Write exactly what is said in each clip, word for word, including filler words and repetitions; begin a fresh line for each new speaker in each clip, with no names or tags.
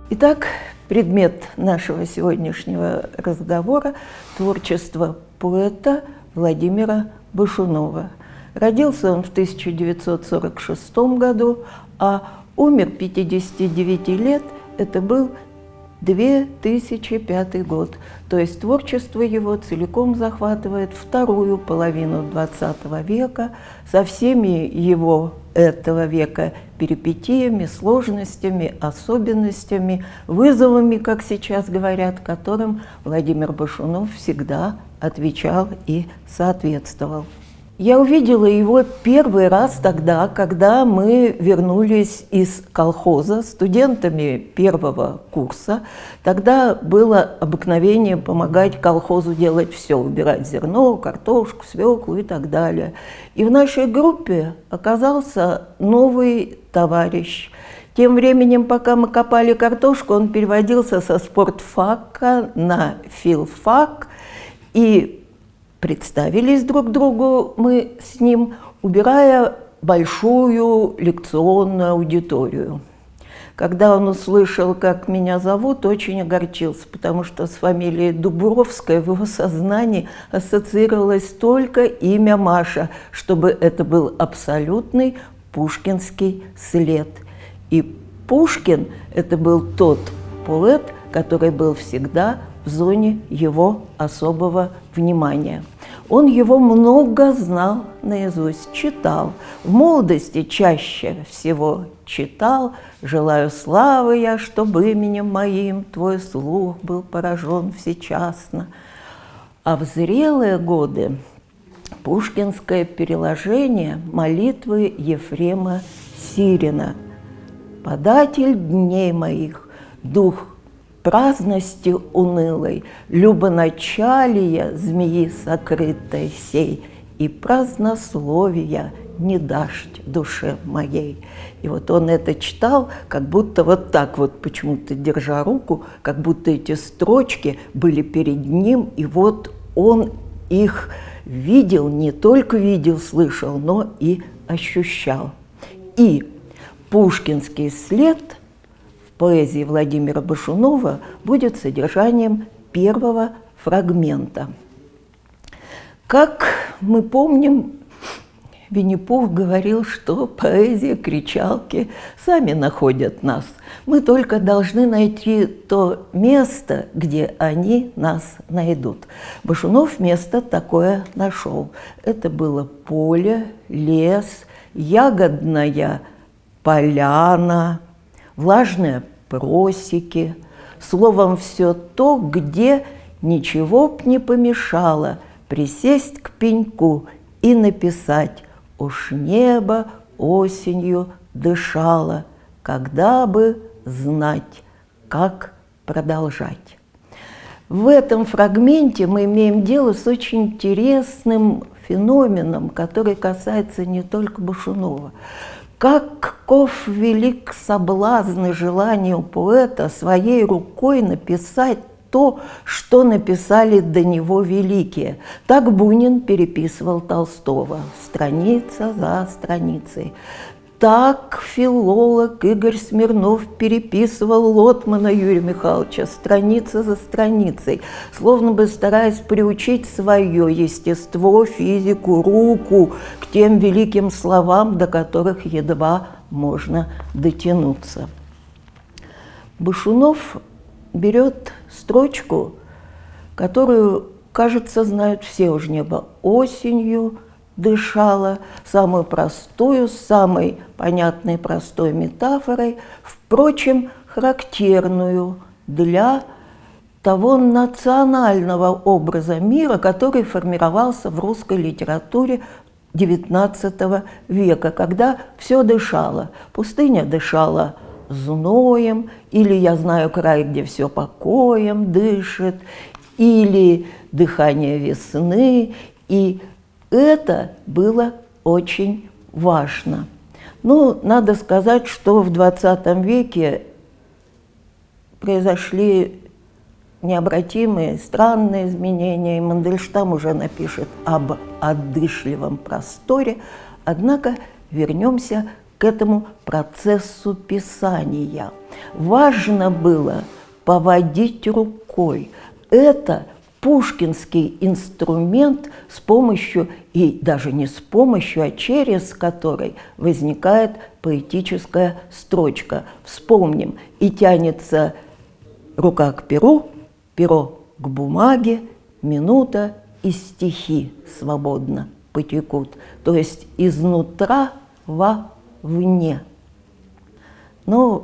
Итак, предмет нашего сегодняшнего разговора – творчество поэта Владимира Башунова. Родился он в тысяча девятьсот сорок шестом году, а умер пятидесяти девяти лет, это был две тысячи пятый год. То есть творчество его целиком захватывает вторую половину двадцатого века со всеми его этого века перипетиями, сложностями, особенностями, вызовами, как сейчас говорят, которым Владимир Башунов всегда отвечал и соответствовал. Я увидела его первый раз тогда, когда мы вернулись из колхоза студентами первого курса. Тогда было обыкновение помогать колхозу делать все, убирать зерно, картошку, свеклу и так далее. И в нашей группе оказался новый товарищ. Тем временем, пока мы копали картошку, он переводился со спортфака на филфак, и представились друг другу мы с ним, убирая большую лекционную аудиторию. Когда он услышал, как меня зовут, очень огорчился, потому что с фамилией Дубровская в его сознании ассоциировалось только имя Маша, чтобы это был абсолютный пушкинский след. И Пушкин – это был тот поэт, который был всегда в зоне его особого внимания. Он его много знал наизусть, читал. В молодости чаще всего читал «Желаю славы я, чтобы именем моим твой слух был поражен всечасно». А в зрелые годы пушкинское переложение молитвы Ефрема Сирина: «Податель дней моих, дух праздности унылой, любоначалия змеи сокрытой сей, и празднословия не дашь душе моей». И вот он это читал, как будто вот так вот, почему-то держа руку, как будто эти строчки были перед ним, и вот он их видел, не только видел, слышал, но и ощущал. И пушкинский след поэзии Владимира Башунова будет содержанием первого фрагмента. Как мы помним, Винни-Пух говорил, что поэзия, кричалки сами находят нас. Мы только должны найти то место, где они нас найдут. Башунов место такое нашел. Это было поле, лес, ягодная поляна, влажные просеки, словом, все то, где ничего б не помешало присесть к пеньку и написать: «Уж небо осенью дышало, когда бы знать, как продолжать». В этом фрагменте мы имеем дело с очень интересным феноменом, который касается не только Башунова. Каков велик соблазн и желание у поэта своей рукой написать то, что написали до него великие. Так Бунин переписывал Толстого, страница за страницей. Так филолог Игорь Смирнов переписывал Лотмана Юрия Михайловича, страница за страницей, словно бы стараясь приучить свое естество, физику, руку к тем великим словам, до которых едва можно дотянуться. Башунов берет строчку, которую, кажется, знают все уж: небо осенью дышала, самую простую, самой понятной простой метафорой, впрочем, характерную для того национального образа мира, который формировался в русской литературе девятнадцатого века, когда все дышало. Пустыня дышала зноем, или «Я знаю край, где все покоем дышит», или дыхание весны, и это было очень важно. Ну, надо сказать, что в двадцатом веке произошли необратимые, странные изменения, и Мандельштам уже напишет об одышливом просторе. Однако вернемся к этому процессу писания. Важно было поводить рукой. Это пушкинский инструмент, с помощью, и даже не с помощью, а через который возникает поэтическая строчка. Вспомним, и тянется рука к перу, перо к бумаге, минута, и стихи свободно потекут. То есть изнутра вовне. Ну,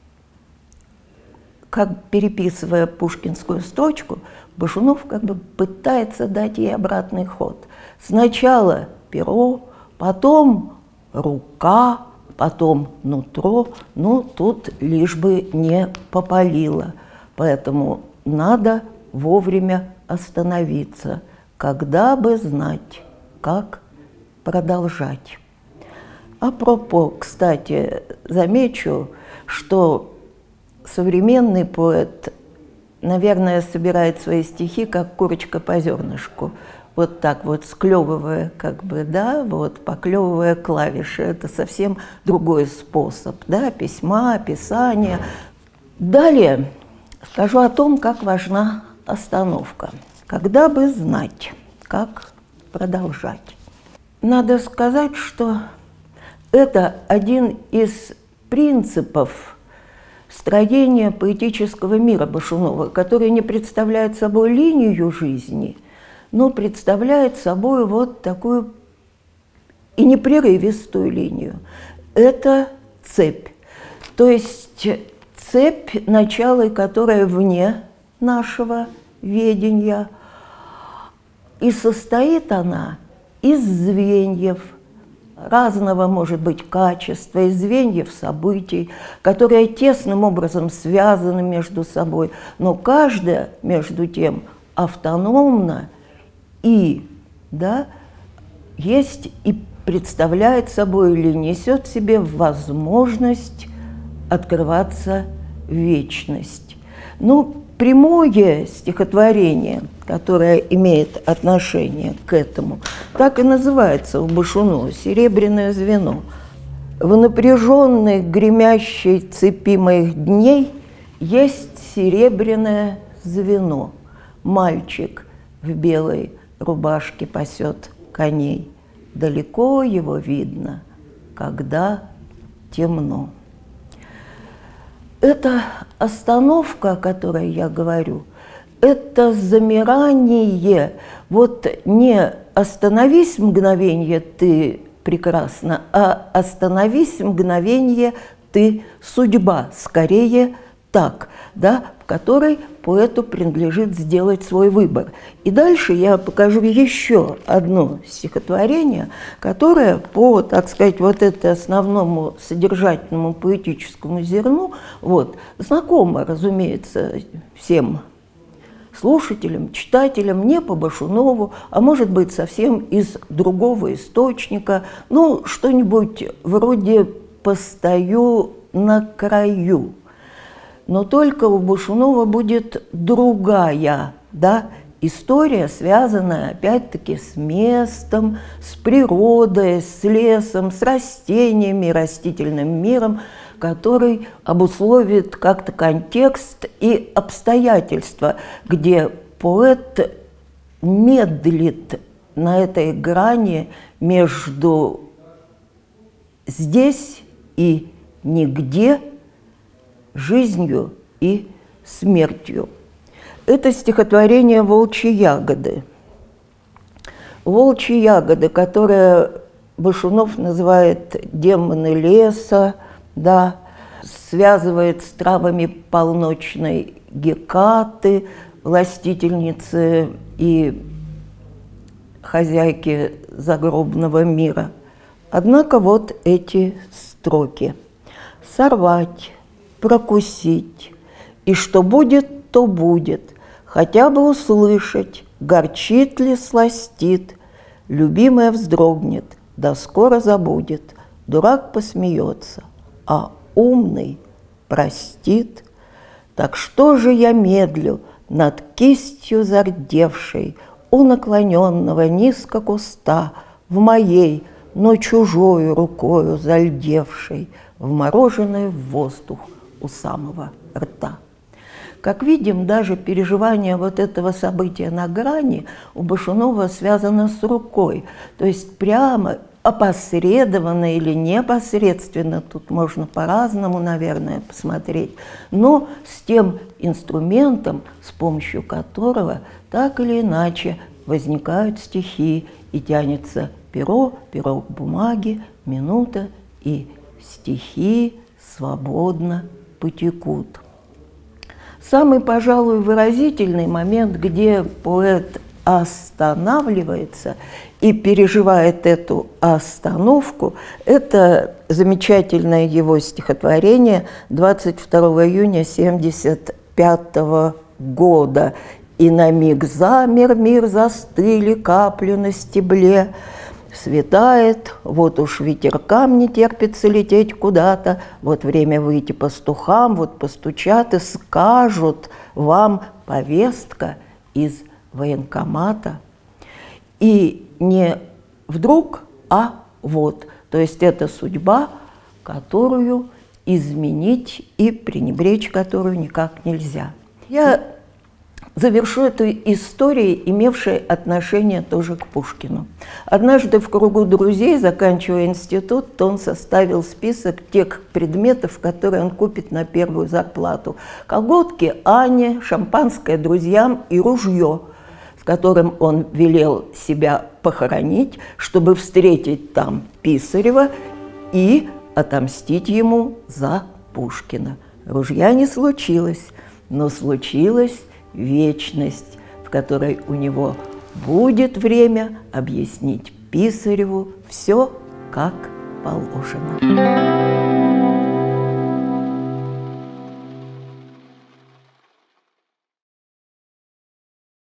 как переписывая пушкинскую строчку, Башунов как бы пытается дать ей обратный ход. Сначала перо, потом рука, потом нутро, но тут лишь бы не попалило. Поэтому надо вовремя остановиться, когда бы знать, как продолжать. Апропо, кстати, замечу, что современный поэт, наверное, собирает свои стихи, как курочка по зернышку. Вот так вот, склевывая, как бы, да, вот, поклевывая клавиши. Это совсем другой способ, да, письма, писания. Далее скажу о том, как важна остановка. Когда бы знать, как продолжать. Надо сказать, что это один из принципов строения поэтического мира Башунова, который не представляет собой линию жизни, но представляет собой вот такую и непрерывистую линию. Это цепь. То есть цепь, начало которой вне нашего ведения, и состоит она из звеньев, разного, может быть, качества, из звеньев событий, которые тесным образом связаны между собой, но каждая, между тем, автономна и, да, есть и представляет собой или несет в себе возможность открываться в вечность. Ну, прямое стихотворение, которое имеет отношение к этому, так и называется у Башунова «Серебряное звено». В напряженной гремящей цепи моих дней есть серебряное звено. Мальчик в белой рубашке пасет коней. Далеко его видно, когда темно. Эта остановка, о которой я говорю, это замирание. Вот не остановись мгновенье, ты прекрасна, а остановись мгновенье, ты судьба, скорее так, да, в которой поэту принадлежит сделать свой выбор. И дальше я покажу еще одно стихотворение, которое по, так сказать, вот это основному содержательному поэтическому зерну, вот, знакомо, разумеется, всем слушателям, читателям, не по Башунову, а может быть совсем из другого источника, ну, что-нибудь вроде «Постою на краю». Но только у Башунова будет другая, да, история, связанная опять-таки с местом, с природой, с лесом, с растениями, растительным миром, который обусловит как-то контекст и обстоятельства, где поэт медлит на этой грани между здесь и нигде, жизнью и смертью. Это стихотворение «Волчьи ягоды». «Волчьи ягоды», которое Башунов называет «демоны леса», да, связывает с травами полночной Гекаты, властительницы и хозяйки загробного мира. Однако вот эти строки. «Сорвать, прокусить, и что будет, то будет, хотя бы услышать, горчит ли, сластит, любимая вздрогнет, да скоро забудет, дурак посмеется, а умный простит. Так что же я медлю над кистью зардевшей у наклоненного низко куста в моей но чужою рукою зальдевшей, вмороженной в воздух у самого рта. Как видим, даже переживание вот этого события на грани у Башунова связано с рукой, то есть прямо, опосредованно или непосредственно, тут можно по-разному, наверное, посмотреть, но с тем инструментом, с помощью которого так или иначе возникают стихи, и тянется перо, перо к бумаге, минута, и стихи свободно потекут. Самый, пожалуй, выразительный момент, где поэт останавливается и переживает эту остановку, это замечательное его стихотворение двадцать второго июня семьдесят пятого года. «И на миг замер мир, застыли капли на стебле. Светает, вот уж ветеркам не терпится лететь куда-то, вот время выйти пастухам, вот постучат и скажут вам повестка из военкомата». И не вдруг, а вот. То есть это судьба, которую изменить и пренебречь которую никак нельзя. Я завершу эту историю, имевшей отношение тоже к Пушкину. Однажды в кругу друзей, заканчивая институт, он составил список тех предметов, которые он купит на первую зарплату. Колготки Ане, шампанское друзьям и ружье, с которым он велел себя похоронить, чтобы встретить там Писарева и отомстить ему за Пушкина. Ружья не случилось, но случилось вечность, в которой у него будет время объяснить Писареву все как положено.